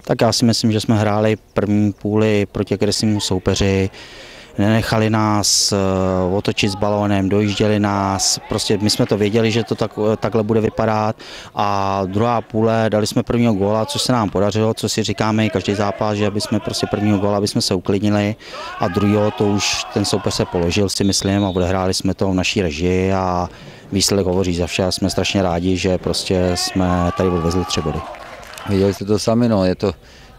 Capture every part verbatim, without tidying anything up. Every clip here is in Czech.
Tak já si myslím, že jsme hráli první půli proti agresivnímu soupeři, nenechali nás otočit s balónem, dojížděli nás, prostě my jsme to věděli, že to tak, takhle bude vypadat a druhá půle dali jsme prvního góla, což se nám podařilo, co si říkáme každý zápas, že aby jsme prostě prvního góla, aby jsme se uklidnili a druhého to už ten soupeř se položil, si myslím, a odehráli jsme to v naší režii a výsledek hovoří za vše. Jsme strašně rádi, že prostě jsme tady odvezli tři body. Viděli jste to sami, no, je to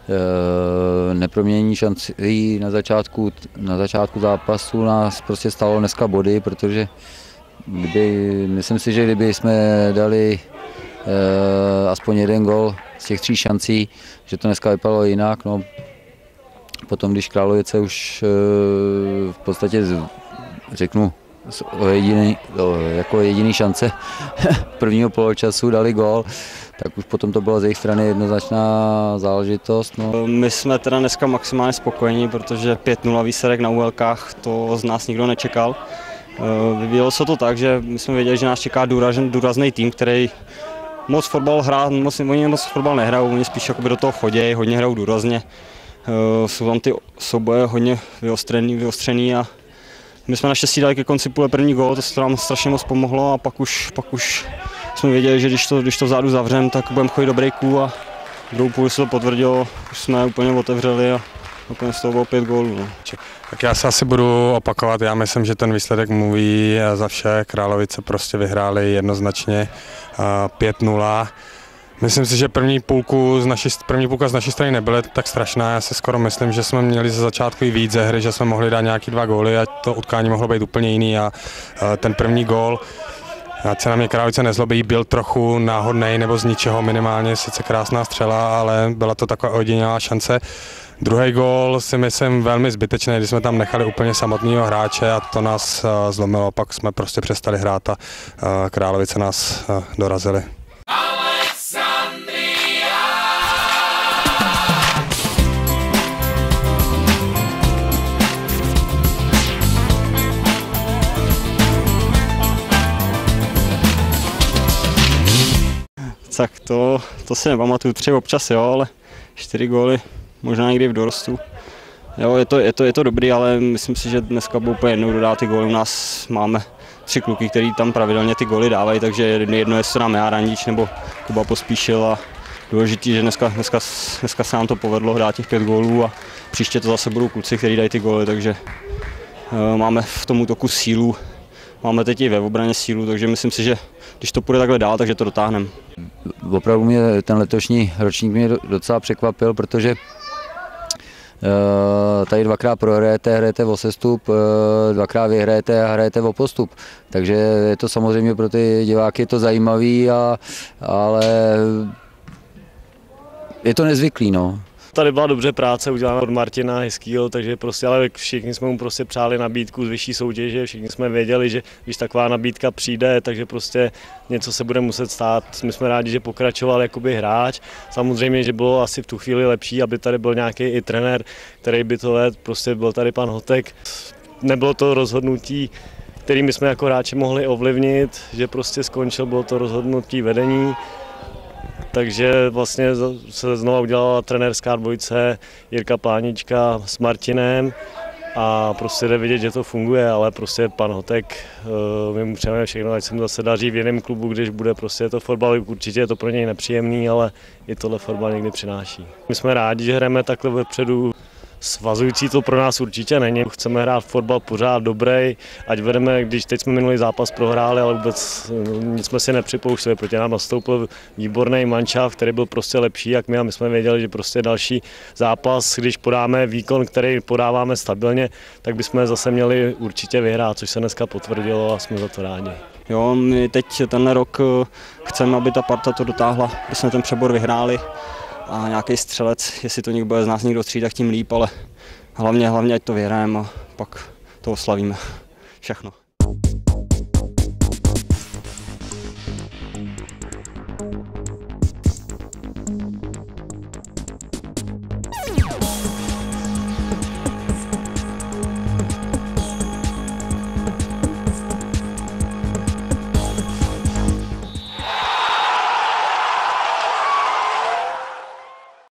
e, neproměnění šancí na začátku, na začátku zápasu nás prostě stalo dneska body, protože kdyby, myslím si, že kdyby jsme dali e, aspoň jeden gol z těch tří šancí, že to dneska vypadalo jinak, no. Potom, když Královice už e, v podstatě, řeknu, jediný, jako jediný šance prvního poločasu dali gól, tak už potom to bylo z jejich strany jednoznačná záležitost. No. My jsme teda dneska maximálně spokojení, protože pět nula výsledek na úhelkách, to z nás nikdo nečekal. Vyvíjelo se to tak, že my jsme věděli, že nás čeká důrazný tým, který moc fotbal hrá, moc, oni moc fotbal nehrajou, oni spíš jakoby do toho chodí, hodně hrajou důrazně. Jsou tam ty souboje hodně vyostřený, vyostřený a my jsme naštěstí dali ke konci půle první gól, to se nám strašně moc pomohlo a pak už, pak už jsme věděli, že když to, když to vzadu zavřeme, tak budeme chodit do breaků a druhou půli se to potvrdilo, už jsme úplně otevřeli a úplně z toho bylo pět gólů. No. Tak já se asi budu opakovat, já myslím, že ten výsledek mluví za vše, Královice prostě vyhráli jednoznačně pět nula. Myslím si, že první, půlku z naší, první půlka z naší strany nebyla tak strašná. Já si skoro myslím, že jsme měli ze začátku i víc ze hry, že jsme mohli dát nějaký dva góly a to utkání mohlo být úplně jiný. A ten první gól, ať se na mě Královice nezlobí, byl trochu náhodný nebo z ničeho minimálně, sice krásná střela, ale byla to taková ojedinělá šance. Druhý gól si myslím velmi zbytečný, když jsme tam nechali úplně samotného hráče a to nás zlomilo, pak jsme prostě přestali hrát a Královice nás dorazili. Tak to, to si nepamatuju, tři občas jo, ale čtyři góly, možná někdy v dorostu. Jo, je to, je to, je to dobrý, ale myslím si, že dneska bylo úplně jednou dodá ty góly. U nás máme tři kluky, kteří tam pravidelně ty góly dávají, takže jedno, jestli to nám já Randič nebo Kuba Pospíšil a důležitý, že dneska, dneska, dneska se nám to povedlo dát těch pět gólů a příště to zase budou kluci, kteří dají ty góly, takže uh, máme v tom útoku sílu, máme teď i ve obraně sílu, takže myslím si, že když to půjde takhle dál, takže to dotáhneme. Opravdu mě ten letošní ročník mě docela překvapil, protože tady dvakrát prohrajete, hrajete o sestup, dvakrát vyhrajete a hrajete o postup. Takže je to samozřejmě pro ty diváky to zajímavý, a, ale je to nezvyklý. No. Tady byla dobře práce udělána od Martina Hezkýho, takže prostě, ale všichni jsme mu prostě přáli nabídku z vyšší soutěže, všichni jsme věděli, že když taková nabídka přijde, takže prostě něco se bude muset stát. My jsme rádi, že pokračoval jakoby hráč. Samozřejmě, že bylo asi v tu chvíli lepší, aby tady byl nějaký i trenér, který by to vedl, prostě byl tady pan Hotek. Nebylo to rozhodnutí, který my jsme jako hráči mohli ovlivnit, že prostě skončil, bylo to rozhodnutí vedení. Takže vlastně se znovu udělala trenérská dvojice Jirka Plánička s Martinem a prostě jde vidět, že to funguje, ale prostě pan Hotek, my mu přejeme všechno, ať se mu zase daří v jiném klubu, když bude prostě to fotbal, určitě je to pro něj nepříjemný, ale i tohle fotbal někdy přináší. My jsme rádi, že hrajeme takhle vepředu. Svazující to pro nás určitě není. Chceme hrát fotbal pořád dobrý, ať vedeme, když teď jsme minulý zápas prohráli, ale vůbec nic jsme si nepřipouštěli. Proti nám nastoupil výborný mančaft, který byl prostě lepší jak my a my jsme věděli, že prostě další zápas, když podáme výkon, který podáváme stabilně, tak bychom zase měli určitě vyhrát, což se dneska potvrdilo a jsme za to rádi. Jo, my teď tenhle rok chceme, aby ta parta to dotáhla, aby jsme ten přebor vyhráli. A nějaký střelec, jestli to někdo bude z nás někdo střídat, tak tím líp, ale hlavně, hlavně ať to vyhrajeme a pak to oslavíme. Všechno.